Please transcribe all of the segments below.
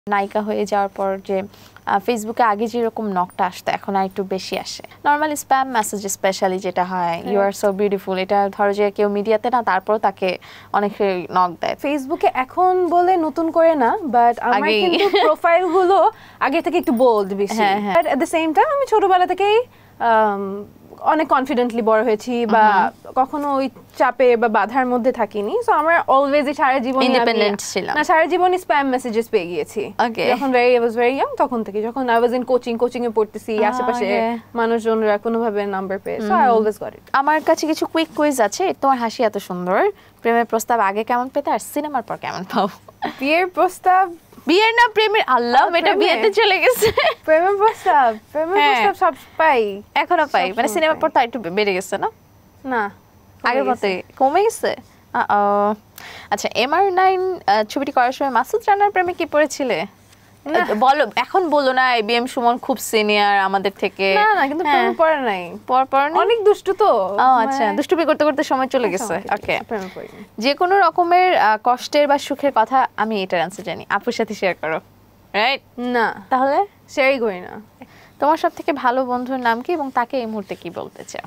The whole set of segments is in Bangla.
নায়িকা হয়ে যাওয়ার পর যে ফেসবুকে আগে যেরকম নকটা আসতো এখন আর একটু বেশি আসে নরমালি স্প্যাম মেসেজ স্পেশালি যেটা হয় ইউ আর সো বিউটিফুল এটা ধরো যে কেউ মিডিয়াতে না তারপর তাকে অনেকে নক দেয় ফেসবুকে এখন বলে নতুন করে না বাট আমার কিন্তু প্রোফাইল গুলো আগে থেকে একটু বোল্ড বেশি but at the same time আমি ছোটবেলা থেকেই অনেক কনফিডেন্টলি বড় হয়েছি বা কখনো ওই চাপে বা বাধার মধ্যে থাকিনি সো আমার অলওয়েজ সারা জীবন ইন্ডিপেন্ডেন্ট ছিলাম না সারা জীবনই স্প্যাম মেসেজেস পেয়ে গিয়েছি যখন আই ওয়াজ ভেরি ইয়াং তখন থেকে যখন আই ওয়াজ ইন কোচিং এ পড়তেছি আশেপাশে মানুষজনরা কোনোভাবে নাম্বার পেয়ে so I always got it আমার কাছে কিছু কুইক কুইজ আছে তোমার হাসি এত সুন্দর প্রেমের প্রস্তাব আগে কেমন পেতে আর সিনেমার পর কেমন পাও বিয়ের প্রস্তাব বিয়ের না প্রেমের আল্লাহ এটা বিয়েতে চলে গেছে প্রেমের প্রস্তাব সব পাই এখনো পাই মানে সিনেমার পর তো একটু বেড়ে গেছে না না আগের মতো কমে গেছে আচ্ছা MR9 ছবিটি করার সময় মাসুদ রানার প্রেমে কি পড়েছিলে বলো এখন বলো না IBM সুমন খুব সিনিয়র আমাদের থেকে না কিন্তু প্রেমে পড়ে নাই অনেক দুষ্টু তো আচ্ছা দুষ্টুমি করতে করতে সময় চলে গেছে ওকে যে কোনো রকমের কষ্টের বা সুখের কথা আমি এটার অ্যানসার জানি আপুর সাথে শেয়ার করো রাইট না তাহলে শেয়ারই করি না তোমার সবথেকে ভালো বন্ধুর নাম কি এবং তাকে এই মুহূর্তে কি বলতে চাও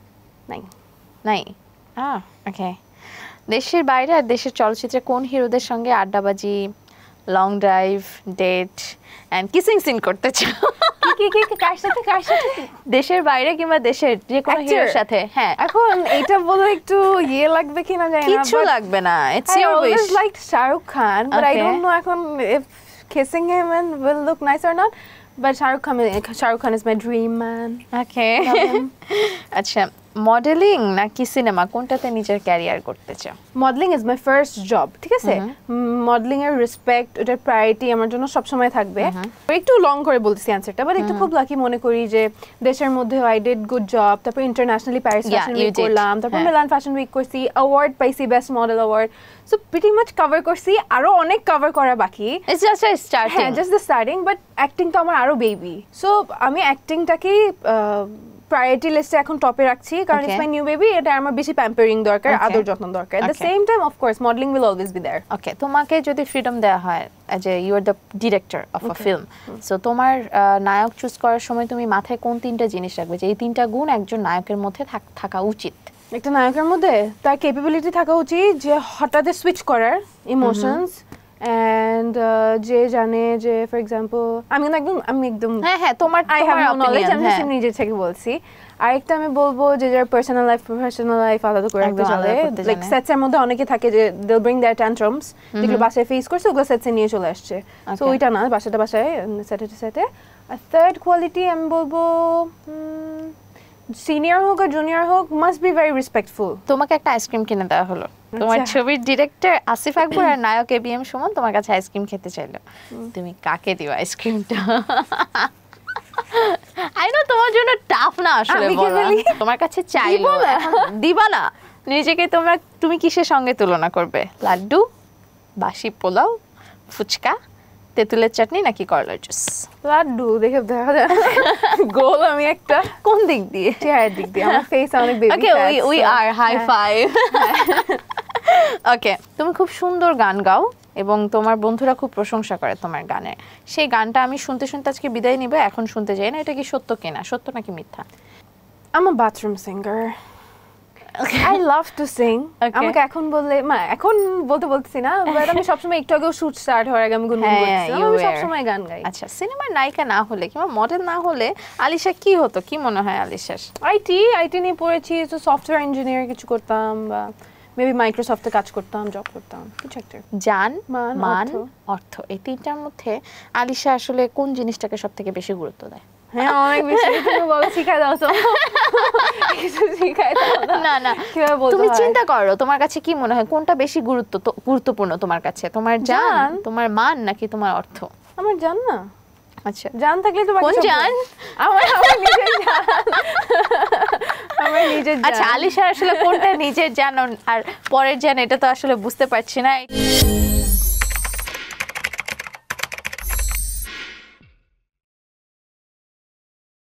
নাই ওকে দেশের বাইরে আর দেশের চলচ্চিত্রে কোন হিরোদের সঙ্গে আড্ডাবাজি long drive date and kissing scene করতে চাও কি কার সাথে দেশের বাইরে কিংবা দেশের যে কোনো হিরোর সাথে হ্যাঁ এখন এটা বলো একটু লাগবে কিনা জানি না কিছু লাগবে না it's your wish like Shahrukh Khan but I don't know এখন if kissing him and will look nice or not but Shahrukh Khan is my dream man okay আচ্ছা মডেলিং নাকি সিনেমা কোনটাতে নিজের ক্যারিয়ার করতে চাও modelling is my first job ঠিক আছে মডেলিং এর রেসপেক্ট ওটার প্রায়োরিটি আমার জন্য সব সময় থাকবে একটু লং করে বলতেছি অ্যানসারটা বাট একটু খুব লাকি মনে করি যে দেশের মধ্যে আই ডিড গুড জব তারপর ইন্টারন্যাশনালি প্যারিস ফ্যাশন উইক করলাম তারপর মিলান ফ্যাশন উইক করছি অ্যাওয়ার্ড পাইছি best model award so pretty much cover করছি আরো অনেক কভার করা বাকি it's just a starting just the starting but acting তো আমার আরো বেবি সো আমি অ্যাক্টিংটাকেই প্রায়োরিটি লিস্টে এখন টপে রাখছি কারণ ইটস মাই নিউ বেবি এটা আমার বেশি প্যাম্পারিং দরকার আদর যত্ন দরকার at the same time of course modelling will always be there okay তোমাকে যদি ফ্রিডম দেওয়া হয় যে you are the director of a film so তোমার নায়ক চুজ করার সময় তুমি মাথায় কোন তিনটা জিনিস রাখবে যে এই তিনটা গুণ একজন নায়কের মধ্যে থাকা উচিত একটা নায়কের মধ্যে তার ক্যাপাবিলিটি থাকা উচিত যে হঠাৎ সুইচ করার ইমোশনস and যে জানে যে ফর এক্সাম্পল আমি একদম হ্যাঁ তোমার আই হ্যাভ নো নলেজ আমি নিজে থেকে বলছি আরেকটা আমি বলবো যে যার পার্সোনাল লাইফ প্রফেশনাল লাইফ আলাদা করে রাখতে জানে লাইক সেটস এর মধ্যে অনেকে থাকে যে they will bring their tantrums যেগুলো বাসায় ফেস করছে ওগুলো সেটসে নিয়ে চলে আসছে সো ওইটা না বাসায় সেটে আর থার্ড কোয়ালিটি আমি বলবো সিনিয়র হোক আর জুনিয়র হোক মাস্ট বি ভেরি রেসপেক্টফুল তোমাকে একটা আইসক্রিম কিনে দেওয়া হলো তোমার ছবির ডিরেক্টর আসিফ আকবর আর নায়ক ABM সুমন তোমার কাছে আইসক্রিম খেতে চাইলো তুমি কাকে দিও আইসক্রিমটা আই নো তোমার জন্য টাফ না আসলে বলা তোমার কাছে চাইলো দিবা না নিজেকে তুমি কিসের সঙ্গে তুলনা করবে লাড্ডু বাসি পোলাও ফুচকা তেঁতুলের চাটনি নাকি করলার জুস লাড্ডু দেখা যায় গোল আমি একটা কোন দিক দিয়ে চেহারার দিক দিয়ে আমার ফেস অনেক baby okay we are high five okay তুমি খুব সুন্দর গান গাও এবং তোমার বন্ধুরা খুব প্রশংসা করে তোমার গানের সেই গানটা আমি শুনতে আজকে বিদায় নিব এখন শুনতে যাই না এটা কি সত্য কিনা সত্য নাকি মিথ্যা I am a bathroom singer I love to sing আমাকে এখন বললে এখন বলতেছি না বাট আমি সবসময় একটু আগেও শুট স্টার্ট হওয়ার আগে আমি গুনগুন করছি আমি সবসময় গান গাই আচ্ছা সিনেমার নায়িকা না হলে কিংবা মডেল না হলে আলিশা কি হতো কি মনে হয় আলিশার আইটি নিয়ে পড়েছি তো সফটওয়্যার ইঞ্জিনিয়ার কিছু করতাম বা মেবি মাইক্রোসফটে কাজ করতাম জব করতাম কিছু একটা জান মান অর্থ এই তিনটার মধ্যে আলিশা আসলে কোন জিনিসটাকে সবথেকে বেশি গুরুত্ব দেয় হ্যাঁ অনেক বেশি তুমি বলো শিখাই দাও তো কিছু শিখাই দাও না তুমি চিন্তা করো তোমার কাছে কি মনে হয় কোনটা বেশি গুরুত্বপূর্ণ তোমার কাছে তোমার জান তোমার মান নাকি তোমার অর্থ আমার জান না আচ্ছা জান থাকলে তো কোন জান আমার নিজের জান আমার নিজের জান আচ্ছা আলিশা আসলে কোনটা নিজের জান আর পরের জান এটা তো আসলে বুঝতে পারছি না